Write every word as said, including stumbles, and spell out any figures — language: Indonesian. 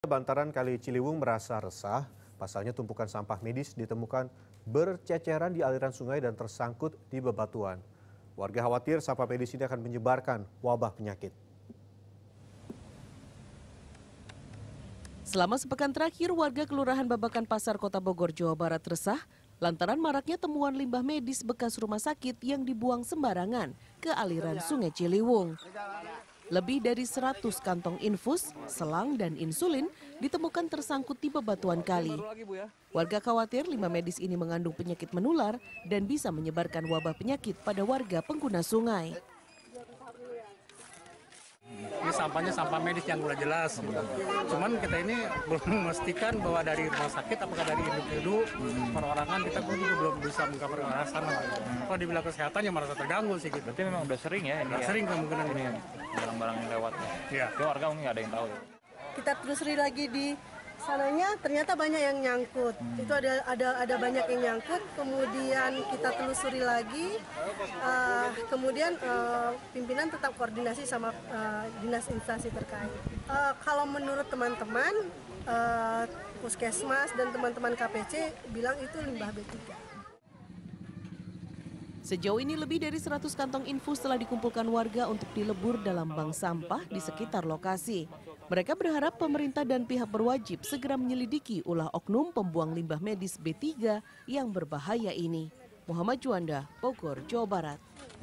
Bantaran Kali Ciliwung merasa resah, pasalnya tumpukan sampah medis ditemukan berceceran di aliran sungai dan tersangkut di bebatuan. Warga khawatir sampah medis ini akan menyebarkan wabah penyakit. Selama sepekan terakhir, warga Kelurahan Babakan Pasar, Kota Bogor, Jawa Barat resah lantaran maraknya temuan limbah medis bekas rumah sakit yang dibuang sembarangan ke aliran Sungai Ciliwung. Lebih dari seratus kantong infus, selang, dan insulin ditemukan tersangkut di bebatuan kali. Warga khawatir limbah medis ini mengandung penyakit menular dan bisa menyebarkan wabah penyakit pada warga pengguna sungai. Ini sampahnya sampah medis yang udah jelas. Cuman kita ini belum memastikan bahwa dari rumah sakit apakah dari individu, perorangan kita pun juga belum bisa mengcover ke arah sana. Kalau dibilang kesehatan ya merasa terganggu sih gitu. Berarti memang udah sering ya ini Udah ya? sering kemungkinan ini. Barang-barang yang lewat. Iya. Itu warga mungkin nggak ada yang tahu ya? Kita telusuri lagi di sananya, ternyata banyak yang nyangkut. Hmm. Itu ada ada ada banyak yang nyangkut. Kemudian kita telusuri lagi. Uh, kemudian uh, pimpinan tetap koordinasi sama uh, dinas instansi terkait. Uh, kalau menurut teman-teman uh, puskesmas dan teman-teman K P C bilang itu limbah B tiga. Sejauh ini lebih dari seratus kantong infus telah dikumpulkan warga untuk dilebur dalam bank sampah di sekitar lokasi. Mereka berharap pemerintah dan pihak berwajib segera menyelidiki ulah oknum pembuang limbah medis B tiga yang berbahaya ini. Muhammad Juanda, Bogor, Jawa Barat.